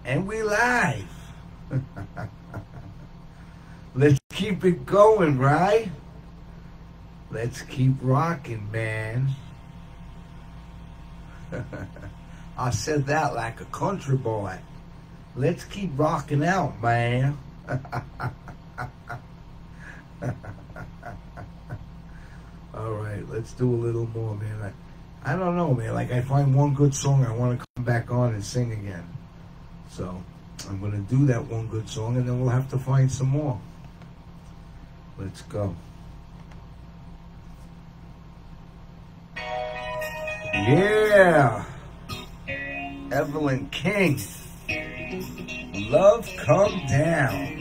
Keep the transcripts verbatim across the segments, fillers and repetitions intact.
And we live. Let's keep it going, right? Let's keep rocking, man. I said that like a country boy. Let's keep rocking out, man. All right, let's do a little more, man. I, I don't know, man. Like, I find one good song, I want to come back on and sing again. So, I'm going to do that one good song, and then we'll have to find some more. Let's go. Yeah! Evelyn King. Love Come Down.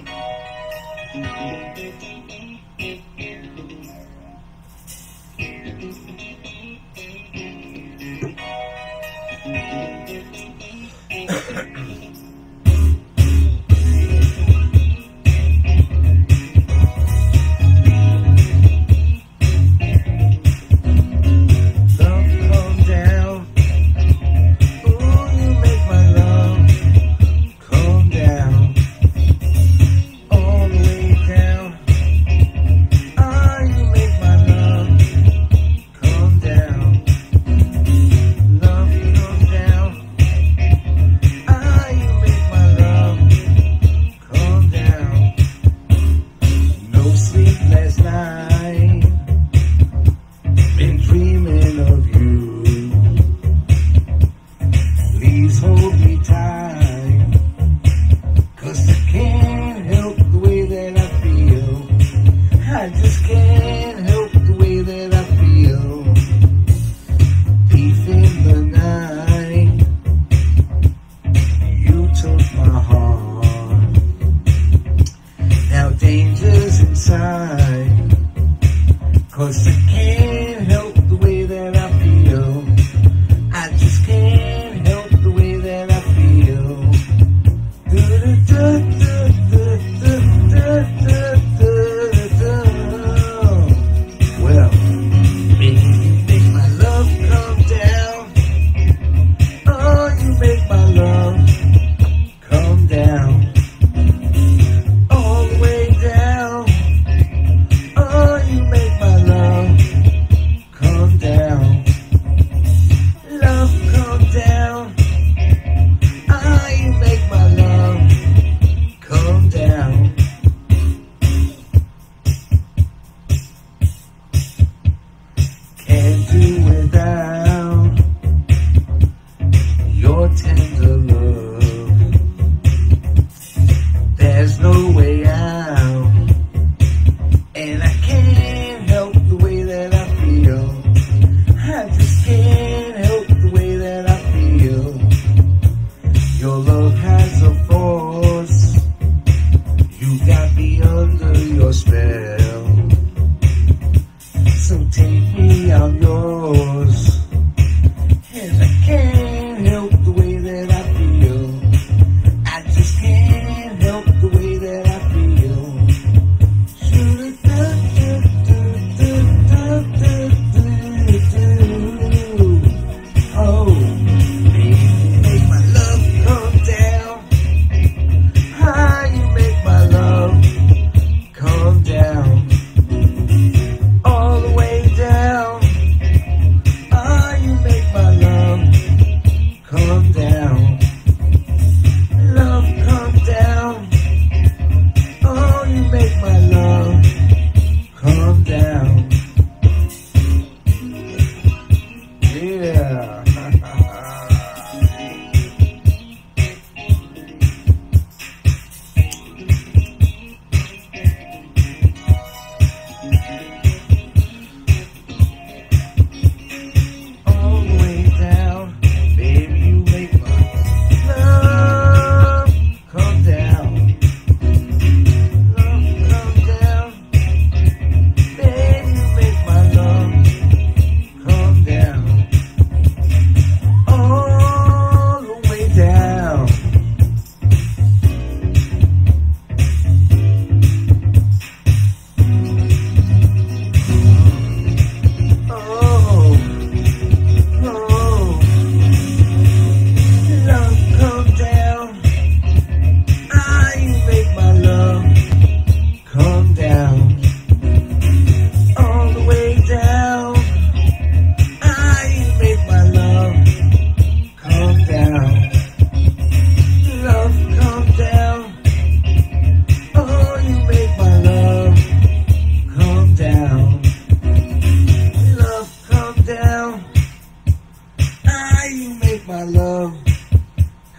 Down.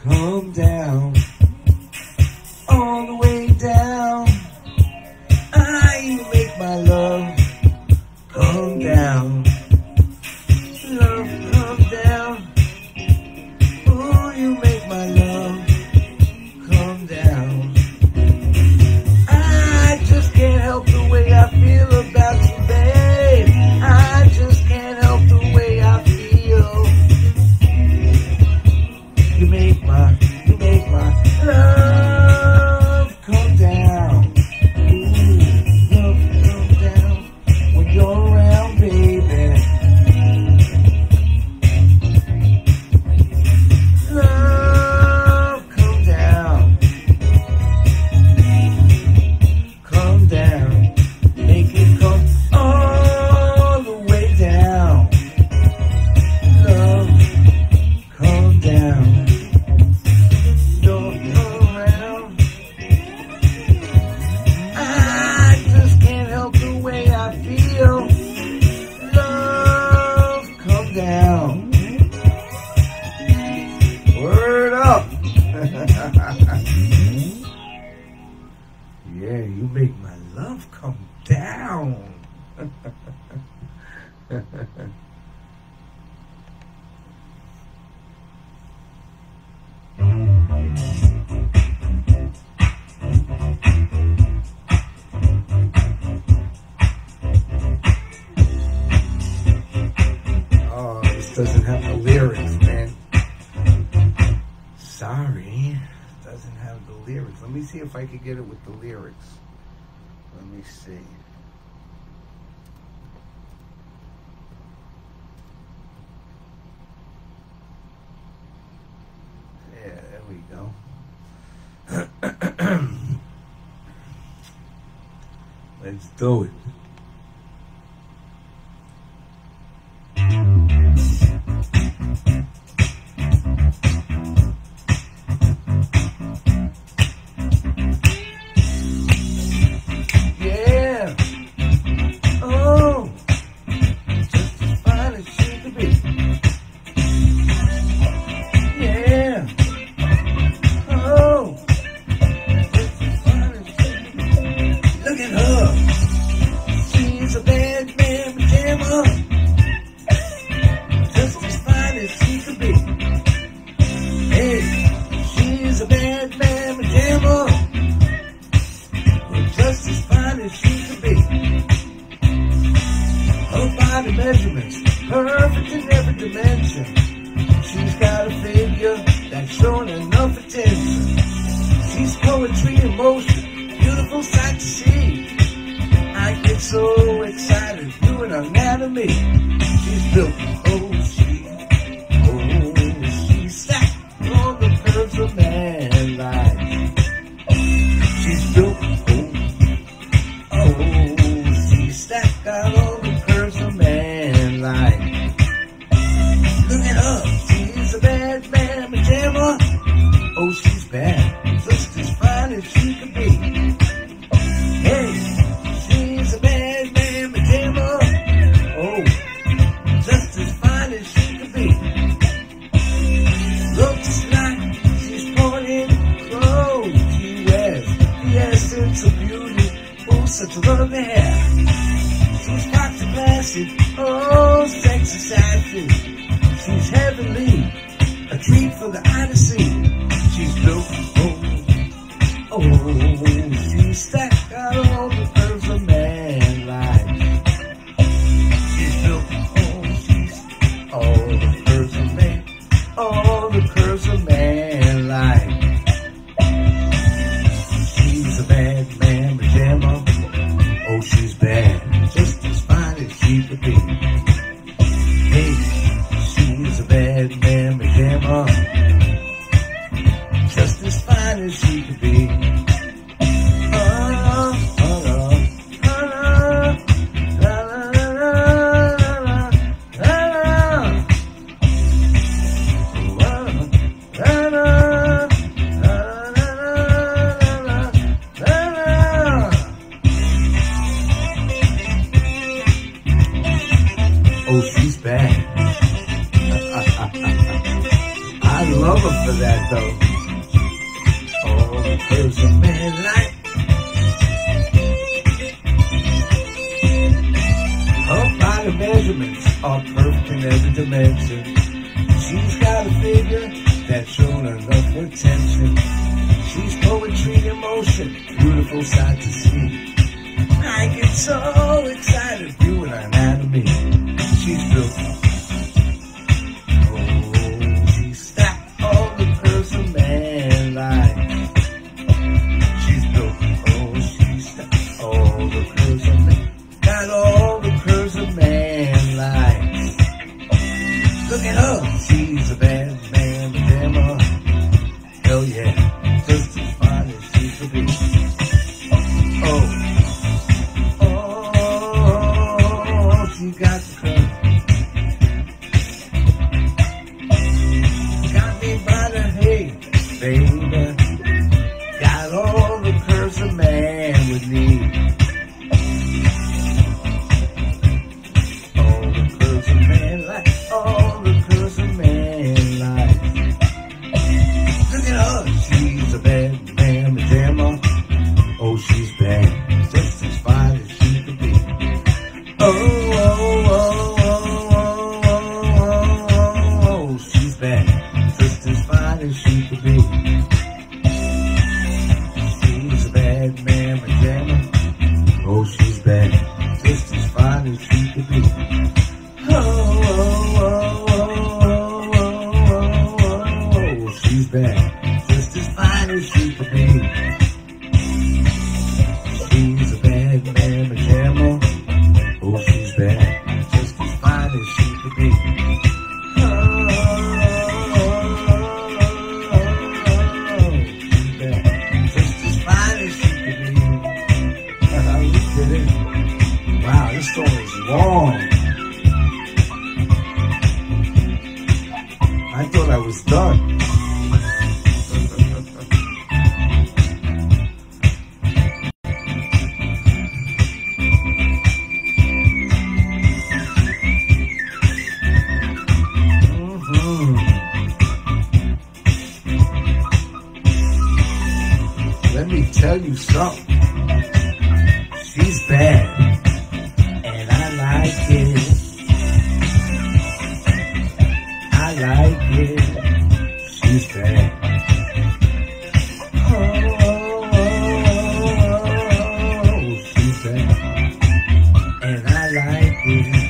come down, all the way down. I make my love come down, love come down. Oh, you make my love come down. I just can't help the way I feel about you, babe. I just can't help the way I feel. You make my, you make my love come down. Ooh, love come down when you're around, baby. Love come down, come down, make it come all the way down. Love come down. Don't come around. I just can't help the way I feel. Love come down. Word up. Yeah, you make my love come down. Oh, this doesn't have the lyrics, man. Sorry, doesn't have the lyrics. Let me see if I can get it with the lyrics. Let me see. Yeah, there we go. Let's do it. Yeah. Oh, just as fine as she could be. Yeah. Oh, just as fine as she could be. Look at her. She's a bad man pajama. Just as fine as she could be. Hey, she's a bad man pajama. Just as fine as she could be. Her body measurements, perfect in every dimension. She's got a figure that's showing enough attention. She's poetry in motion, beautiful sight to see. I get so excited doing anatomy. She's built, oh she, oh she's stacked on the curves of man life. She's built, oh she's stacked out all the curves of man life. Look at her, she's a bad man pajama. Oh, she's bad, just as fine as she could be. Hey, she's a bad man pajama. Oh, just as fine as she could be. Looks like she's pouring in clothes she wears. The essence of beauty, oh, such lovely hair. She's popped and classy, oh, sexy, sassy. She's heavenly, a treat for the eye to see. She's built, oh, oh, she's stacked out all the curves of man life. She's built, oh, she's all the curves of man, all the curves of man life. She's a bad man pajama. Oh, she's bad, just as fine as she could be. Hey, she's a bad man pajama, just as fine as she could be. Oh, oh, oh, oh, la, la, la, la, la, la, la, la, oh, she's bad. I love her for that though. Oh, there's a man like her body measurements are perfect in every dimension. She's got a figure that's shown enough attention. She's poetry in motion, beautiful sight to see. I get so excited viewing her anatomy. She's built. Oh, she's stacked all the curves a man likes. She's built. Oh, she's stacked all the curves a man. Got all the curves a man likes. Look at her. She's a bad man, demo. Hell yeah, just as fine as she could be. Oh. You got the curve. Got me by the hay, baby. Got all the curves a man would need. All the curves a man like. All the curves a man like. Look at her. She's a bad man, pajama. Oh, she's bad. Just as fine as she could be. Oh. She could be. She's a bad man, pajama. Oh, she's bad, just as fine as she could be. Oh, oh, oh, oh, oh, oh, oh, she's bad, just as fine as she could be. She's a bad man, pajama. Oh, she's bad, just as fine as she could be. Wow, this song is long. I thought I was done. Mm-hmm. Let me tell you something. She's bad. I like it. She's bad. Oh, oh, oh, oh, she's bad. And I like it.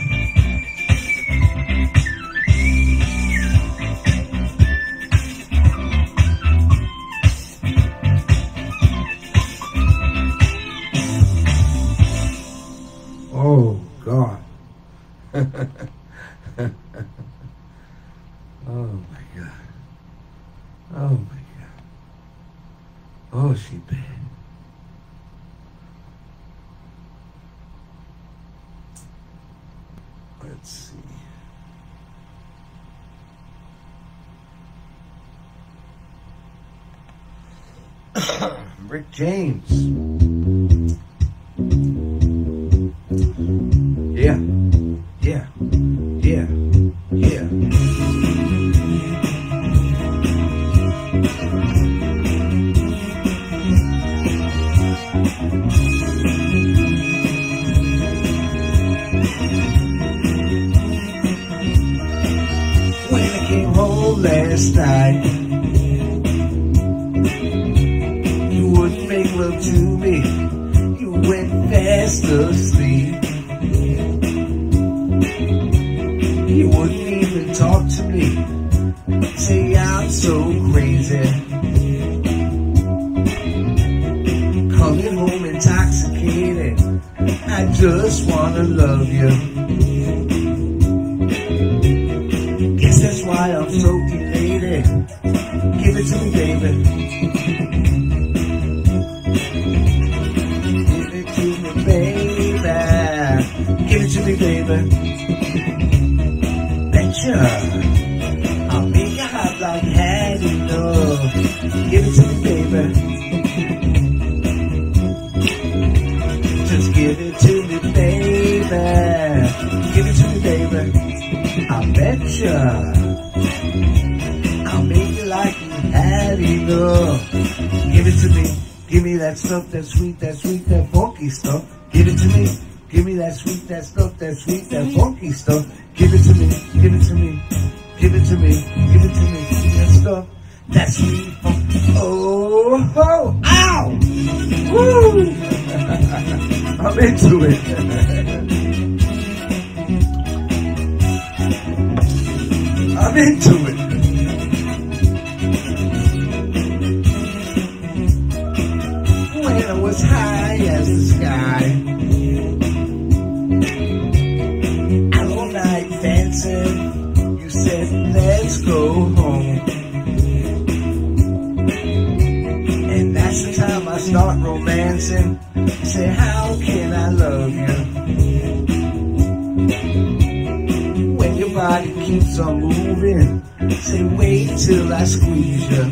Oh, God. Oh my God. Oh my God. Oh, she bad. Let's see. Rick James. Yeah. Yeah. Yeah. Yeah. When I came home last night, you wouldn't make love to me. You went fast asleep. You wouldn't even talk to me. Say I'm so crazy. Coming home intoxicated. I just wanna love you. Guess that's why I'm so elated. Give it to me, baby. Give it to me, baby. Give it to me, baby. Betcha I'll make you hot like had enough. Give it to me, baby. Just give it to me, baby. Give it to me, baby. I betcha I'll make you like had enough. Give it to me, give me that stuff, that sweet, that sweet, that funky stuff. Give it to me, give me that sweet, that stuff, that sweet, that funky stuff. Give it to me, give it to me, give it to me, give it to me, give me that stuff, that sweet, funky. Oh, oh, ow! Woo! I'm into it. I'm into it. When I was high as the sky, out all night dancing, you said, let's go home. And that's the time I start romancing. Say, how can I love you when your body keeps on moving? Say, wait till I squeeze you.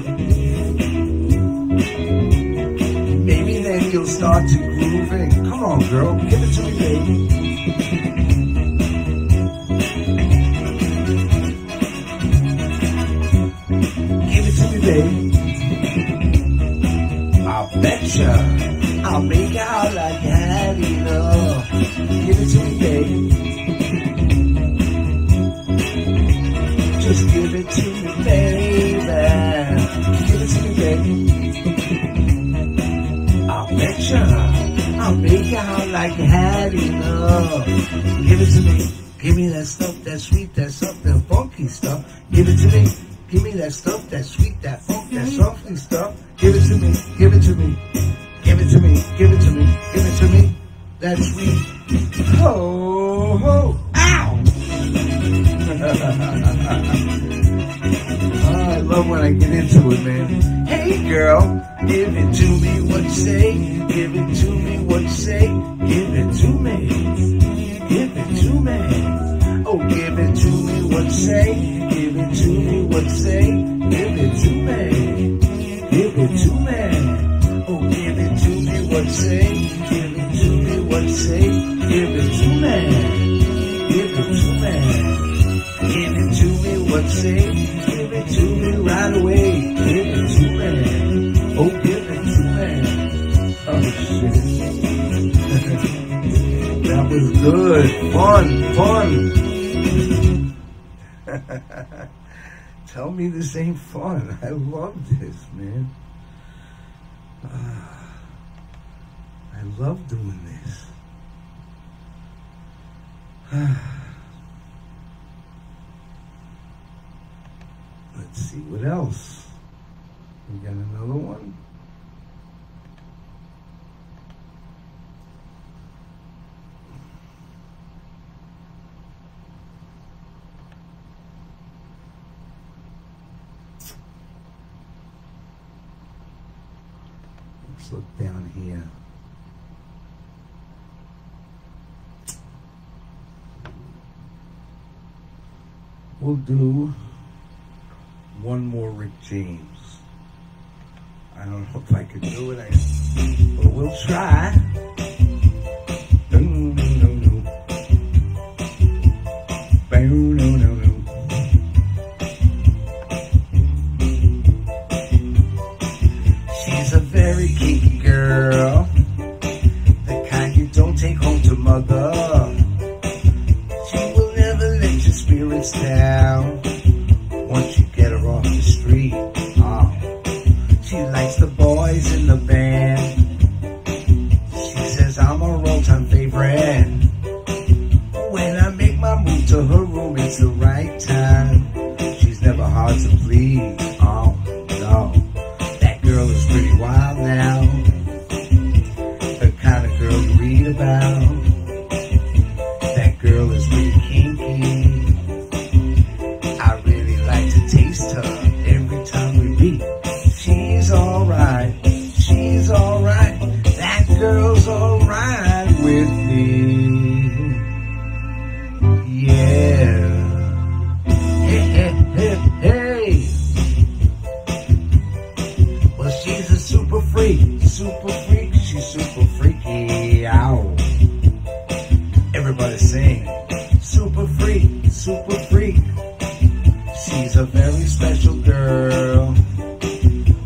Maybe then you'll start to grooving. Come on, girl, give it to me, baby. Give it to me, baby. I'll betcha I'll make out like you had enough. Give it to me, baby. Just give it to me, baby. Give it to me, baby. I'll betcha I'll make out like you had enough. Give it to me. Give me that stuff, that sweet, that stuff, that funky stuff. Give it to me. Give me that stuff, that sweet, that funk, that softly stuff. Give it to me. Give it to me. Give it to me, give it to me, give it to me, that sweet, ho, ho, ow! Oh, I love when I get into it, man. Hey girl, give it to me, what you say, give it to me, what you say, give it to me, give it to me, oh give it to me, what you say, give it to me, what you say, give it to me, give it to me. Oh, give it to me, what say? Give it to me, what say? Give it to me. Give it to me. Give it to me, what say? Give it to me right away. Give it to me. Oh, give it to me. Oh, shit. That was good. Fun, fun. Tell me this ain't fun. I love this, man. Uh, I love doing this. Let's see what else. We got another one. Let's look down here. We'll do one more Rick James. I don't know if I could do it, I, but we'll try. No, no, no, no. No, no, no, no. She's a very kinky girl, the kind you don't take home to mother. She will never let your spirits down once you get her off the street. Oh. She likes the boys in the band. She says I'm her all-time favorite. When I make my move to her room, it's the right time. She's never hard to please. Oh, no. That girl is pretty wild now. The kind of girl you read about. That girl is really kinky. I really like to taste her every time we meet. She's alright. She's alright. That girl's alright with me. Yeah. Hey, hey, hey, hey. Well, she's a super freak. Super freak. She's super freaky. Ow. Everybody sing. Super freak. Super freak. She's a very special girl.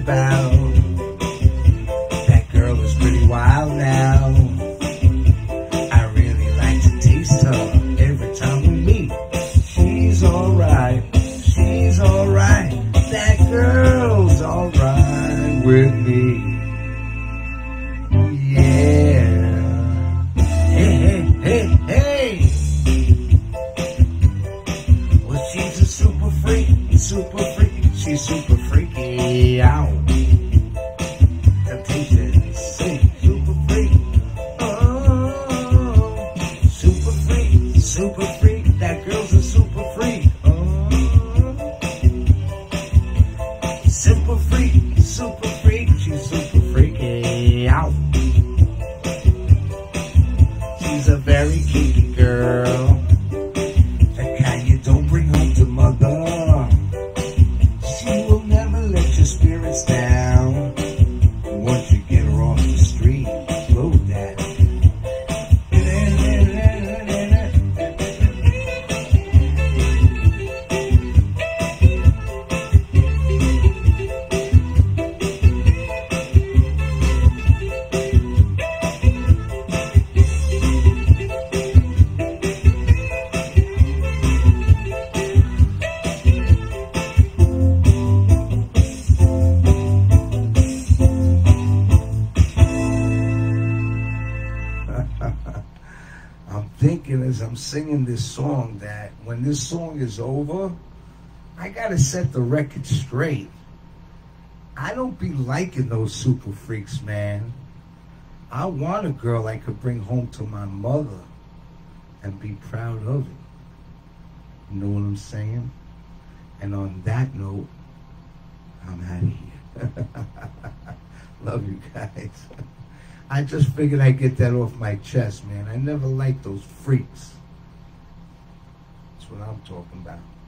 about. That girl is pretty wild now. I really like to taste her every time we meet. She's alright, she's alright. That girl's alright with me. Yeah. Hey, hey, hey, hey. Well, she's a super freak, super freak. She's super freaky out. Temptation, sing, super freak. Oh, super freak, super freak. That girl's a super freak. Oh, super freak, super freak. She's super freaky out. She's a very kinky girl. The kind you don't bring home to mother. She will never let your spirits down. Once you get her off the street, blow that. I'm thinking as I'm singing this song that when this song is over, I gotta set the record straight. I don't be liking those super freaks, man. I want a girl I could bring home to my mother and be proud of it. You know what I'm saying? And on that note, I'm out of here. Love you guys. I just figured I'd get that off my chest, man. I never liked those freaks. That's what I'm talking about.